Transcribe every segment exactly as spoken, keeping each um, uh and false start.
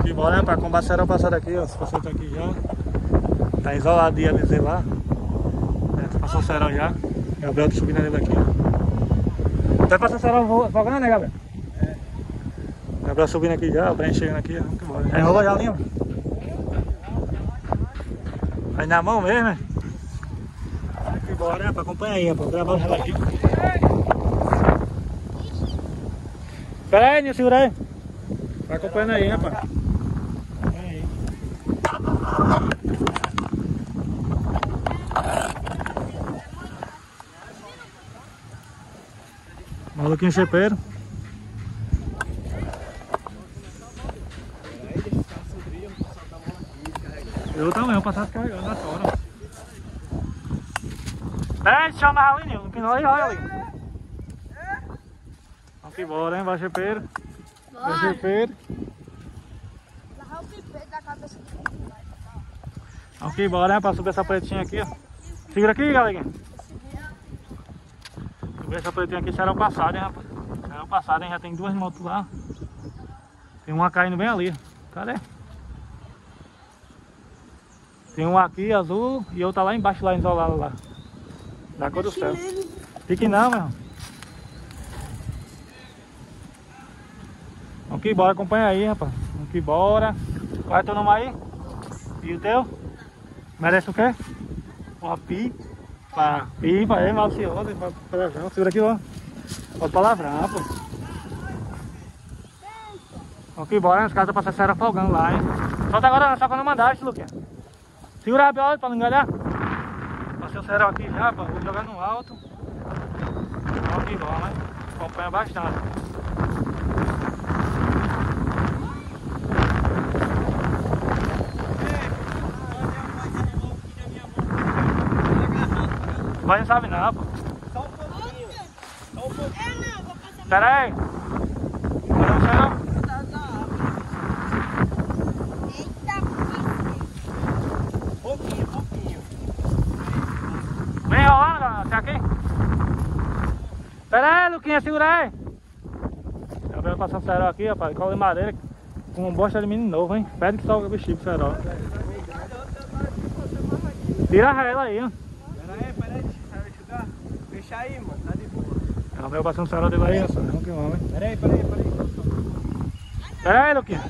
Aqui, bora, né? Pra combater serão passar aqui, ó. Os passou tá aqui já. Tá isolado de L Z lá. É, passou o cerol já. Gabriel tá subindo ele aqui. Até passou o cerol fogando, né, Gabriel? É. Gabriel subindo aqui já, o Breno chegando aqui, ó. Vamos embora. Já enrolou já a linha? Vai na mão mesmo, né? Aqui, bora, né? Pra acompanhar, pra gravar o relatinho. Pera aí, Nil, segura aí. Vai acompanhando aí, rapaz. Acompanha aí. Maluquinho chepeiro. Eu também, vou passar descarregando na tora. É, deixa eu amarrar ali, Nil. No final aí, olha ali. Vamos embora, hein? Vai chepeiro. Vai chepeiro. Vamos embora, né? Pra subir essa pretinha aqui, ó. Segura aqui, galerinha. Subir essa pretinha aqui, será o passado, hein, rapaz? Será o passado, hein? Já tem duas motos lá. Tem uma caindo bem ali. Cadê? Tem um aqui azul e outra lá embaixo, lá isolado lá. Da cor do céu. Fique não, meu irmão. Vamos que embora, acompanha aí, rapaz. Vamos que embora. Qual é teu nome aí? E o teu? Merece o quê? Uma pipa. Pipa, é malciosa. Palavrão. Segura aqui, ó. Pode palavrão, pô. Vamos que embora, os caras estão passando serra folgando lá, hein? Solta agora, só quando mandar, esse Luquinha. Segura a rabiola pra não engalhar. Passei o cerol aqui já, pô. Vou jogar no alto. Vamos que embora, né? Acompanha bastante. Mas não sabe não, pô. Só um pouquinho. Só um pouquinho. É, não, vou passar. Pera aí. Não sei não. Eita, pouquinho, pouquinho. Vem rolando, até aqui. Pera aí, Luquinha, segura aí. Eu venho passar o cerol aqui, rapaz. Cola de madeira com um bosta de menino novo, hein. Pede que salga o bichinho pro cerol. Tira a ela aí, ó. Deixa aí, mano, tá de boa. Ela veio passando o cerol dele aí, ó. Vamos que vamos, hein. Pera aí, pera aí, pera aí. Pera aí, Luquinha.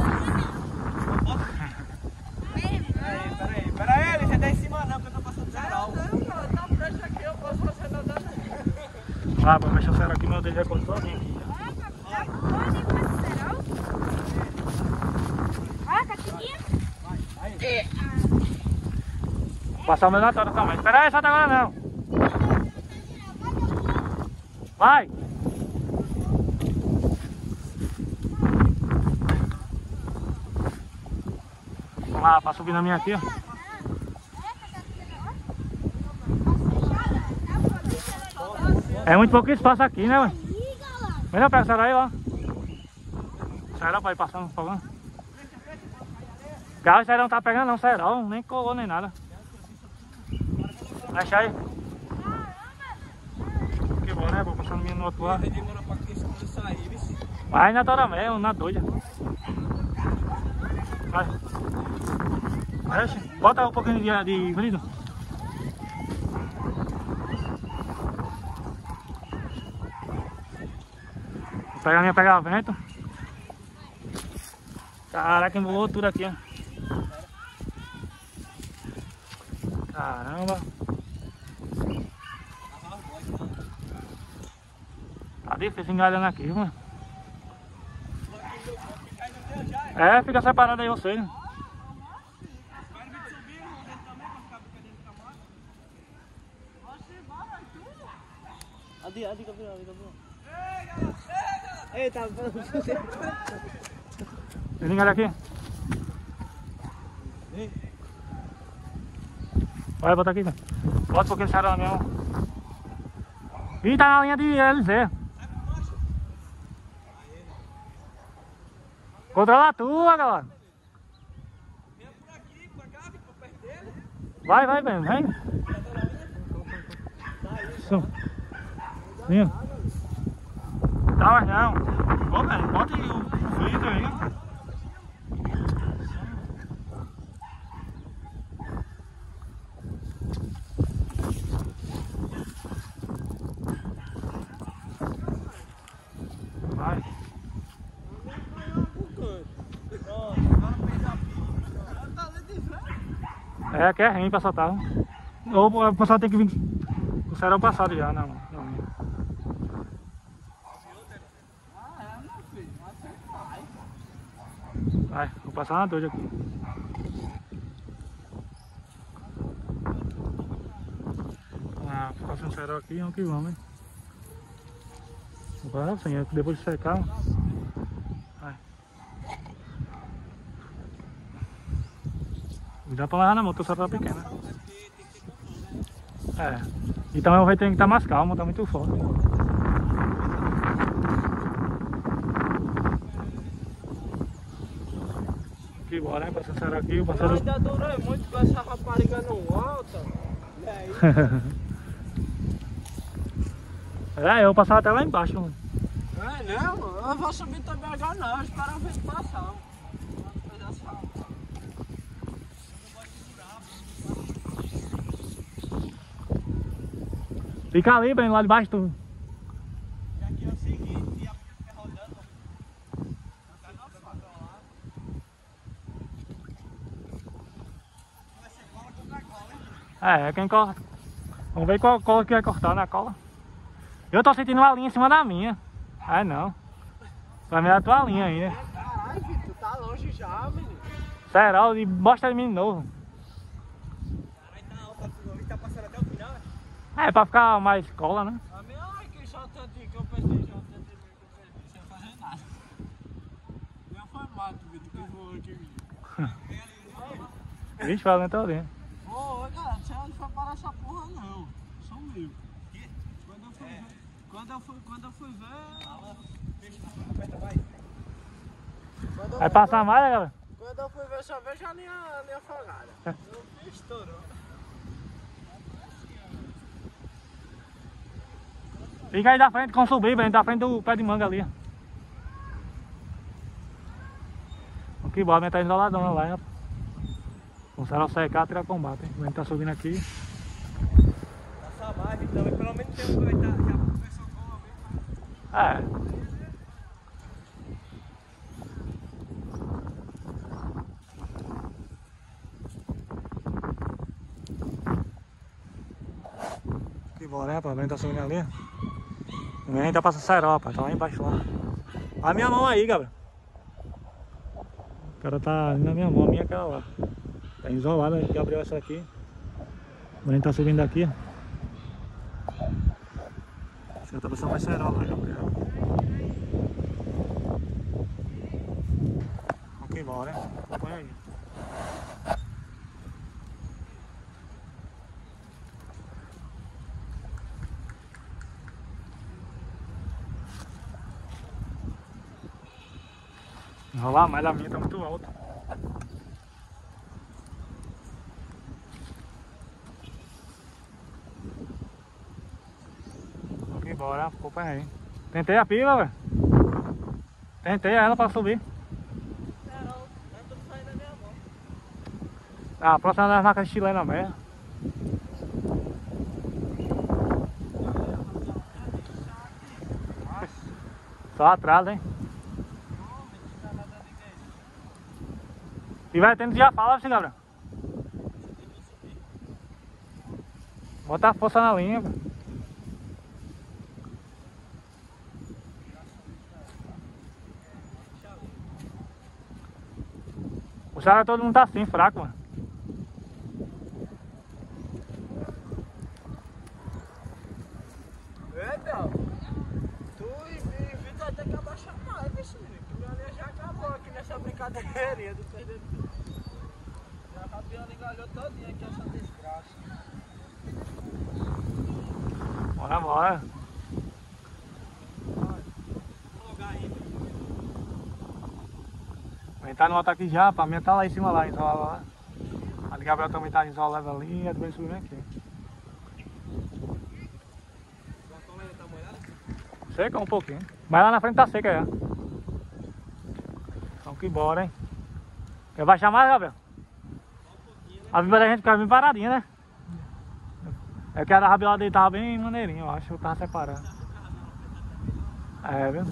Pera aí, pera aí. Pera aí, ele já tá em cima não, porque eu tô passando cerol. Tá frente aqui, eu posso fazer nada. Ah, pra mexer o cerol aqui, meu Deus, já cortou aqui. Ah, Catinha? Vai, vai. Vou passar o meu na tora também. Pera aí, solta agora não. Vai! Vamos lá, pra subir na minha aqui, ó. É muito pouco espaço aqui, né, ué? Melhor pegar o cerol aí, ó. Cerol pra ir passando, fogando. Galo, o cerol não tá pegando não, cerol, nem colou nem nada. Deixa aí. Que bom, né? Vou passando minha no outro lado. Demora pra que isso sair, viu? Vai na tora mesmo, na doida. Vai. Deixa. Bota um pouquinho de, de vrido. Vou pegar a minha pegar vento. Caraca, embolou tudo aqui, ó. Caramba. Tá difícil engalhando aqui, mano. É, fica separado aí você, né? Adi, adi, Gabriel, adi, Gabriel. Eita, Ele engalha aqui. Vai, bota aqui, velho. Bota um pouquinho de cerol na minha mão. Ih, tá na linha de L Z. Controla a tua, galera. Vem por aqui, por cá, por perto dele. Vai, vai, vem, vem. Isso. Sim. Tá, mas não. Ô, velho, bota aí o vidro aí. É, aqui é ruim pra soltar. Ou o pessoal tem que vir. O cerol passado já, não. não. Vai, vou passar na doida aqui. Ah, vou passar um cerol aqui, vamos que vamos, hein. Vou passar assim, depois de secar. Vai. Dá pra levar na mão, o cerol tá pequeno. É. E também vai ter que estar mais calmo, tá muito forte. Aqui, bora, hein? Passar cerol aqui, passar. Ainda durou muito com essa rapariga não alta. E aí? É, eu vou passar até lá embaixo, mano. É, não, eu vou subir também agora não, eu espero ver passar. Fica ali, bem, lá debaixo tu. E aqui é o seguinte, e a fica rodando. Vai na faca lá. Vai ser cola contra cola, hein? É, é quem corta. Vamos ver qual cola que vai cortar na cola. Eu tô sentindo uma linha em cima da minha. Ah, não. Pra mim é a tua linha ainda. Caralho, Vitor, tá longe já, menino. Cerol, e bosta de mim de novo. Caralho, tá alta, tu tá passando até o final, né? É, pra ficar mais cola, né? A minha, ai, que só tantinho que eu pensei, já tantinho que eu perdi, sem fazer nada. Já foi mato, Vitor, que voou aqui, menino. Vixe, falando todinho. Ô, cara, não sei onde foi parar essa porra, não. Sumiu. Quando eu fui ver, quando eu fui, quando eu fui ver... Quando eu Vai fui passar ver- mais, né, galera? Quando eu fui ver, só vejo a linha, a linha afogada. Eu vi, estourou. Fica aí da frente com subir, bem, da frente do pé de manga ali. Aqui, bora, minha tá isoladona lá, hein? O cerol secar, tirar combate, hein? A gente tá subindo aqui. Passa mais, então, mas pelo menos tem um que vai estar, já começou com uma vez. É. Aqui, bora, né, rapaz? A gente tá subindo ali. A gente tá passando cerol, rapaz. Tá lá embaixo lá. A minha mão aí, Gabriel. O cara tá na minha mão, a minha é aquela lá. Tá isolada, a gente abriu essa aqui. A gente tá subindo daqui, ó. Você tá passando mais cerol lá, Gabriel. Vamos embora, hein? Acompanha aí. Enrolar mais, a minha tá muito alta. Vamos embora, acompanha aí. Tentei a pila, velho. Tentei ela pra subir. Cerol, é tudo saindo da minha mão. Ah, a próxima das vacas chilenas mesmo. Só atrás, hein? E vai tendo já fala assim, Gabriel. Bota a força na linha, velho. O cara todo mundo tá assim, fraco, mano. É, Del. Tu e e Vitor vai ter que abaixar mais, bicho, menino. Que minha linha já acabou aqui nessa brincadeirinha do perder. Já a rabiana engalhou todinha aqui essa desgraça. Bora, bora. Vou logar aí. A gente tá no alto aqui já, pra mim tá lá em cima lá, isolado lá. A de Gabriel também tá isolada ali e a do Ben subindo aqui. A cola ainda tá molhada? Seca um pouquinho. Mas lá na frente tá seca já. Vamos que bora, hein? Quer baixar mais, Gabriel? A viva da gente fica bem paradinha, né? É que a da rabiola dele tava bem maneirinha, eu acho que eu tava separando. É, viu?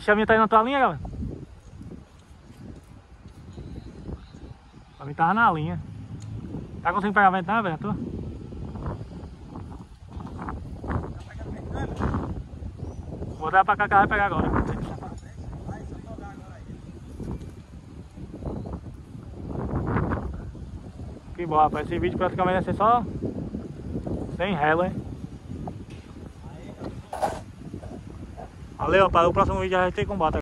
Ixi, a minha tá aí na tua linha, galera. A minha tava na linha. Tá conseguindo pegar vento, não, velho? Tu? Vou dar pra cá que ela vai pegar agora. Que bom, rapaz. Esse vídeo praticamente vai ser só sem relo, hein? Valeu, rapaz. O próximo vídeo a gente tem combate.